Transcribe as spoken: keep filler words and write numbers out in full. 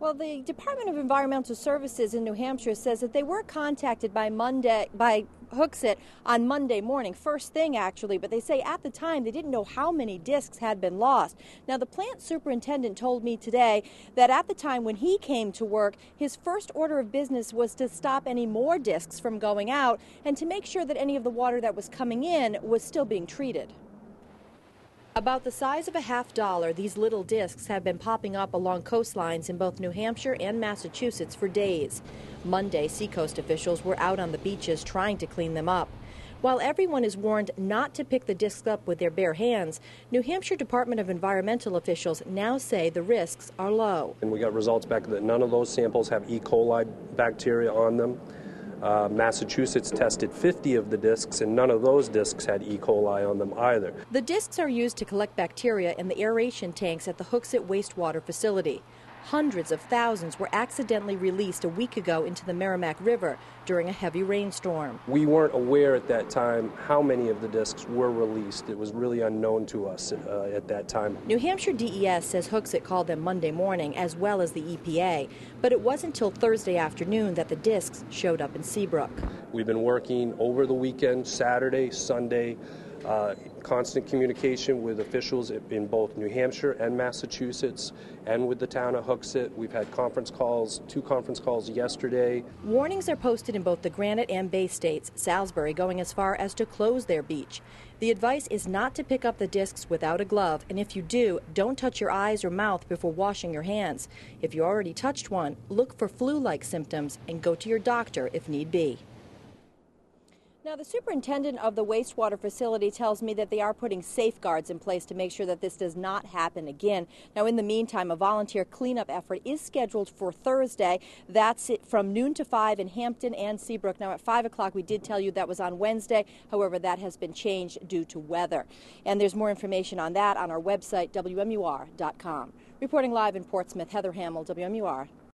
Well, the Department of Environmental Services in New Hampshire says that they were contacted by Monday by Hooksett on Monday morning, first thing actually, but they say at the time they didn't know how many discs had been lost. Now, the plant superintendent told me today that at the time when he came to work, his first order of business was to stop any more discs from going out and to make sure that any of the water that was coming in was still being treated. About the size of a half dollar, these little discs have been popping up along coastlines in both New Hampshire and Massachusetts for days. Monday, seacoast officials were out on the beaches trying to clean them up. While everyone is warned not to pick the discs up with their bare hands, New Hampshire Department of Environmental officials now say the risks are low. And we got results back that none of those samples have E. coli bacteria on them. Uh, Massachusetts tested fifty of the discs, and none of those discs had E. coli on them either. The discs are used to collect bacteria in the aeration tanks at the Hooksett Wastewater facility. Hundreds of thousands were accidentally released a week ago into the Merrimack River during a heavy rainstorm. We weren't aware at that time how many of the discs were released. It was really unknown to us uh, at that time. New Hampshire D E S says Hooksett called them Monday morning, as well as the E P A, but it wasn't until Thursday afternoon that the discs showed up in Seabrook. We've been working over the weekend, Saturday, Sunday, Uh, constant communication with officials in both New Hampshire and Massachusetts and with the town of Hooksett. We've had conference calls, two conference calls yesterday. Warnings are posted in both the Granite and Bay states, Salisbury going as far as to close their beach. The advice is not to pick up the discs without a glove, and if you do, don't touch your eyes or mouth before washing your hands. If you already touched one, look for flu-like symptoms and go to your doctor if need be. Now, the superintendent of the wastewater facility tells me that they are putting safeguards in place to make sure that this does not happen again. Now, in the meantime, a volunteer cleanup effort is scheduled for Thursday. That's it from noon to five in Hampton and Seabrook. Now, at five o'clock, we did tell you that was on Wednesday. However, that has been changed due to weather. And there's more information on that on our website, W M U R dot com. Reporting live in Portsmouth, Heather Hamill, W M U R.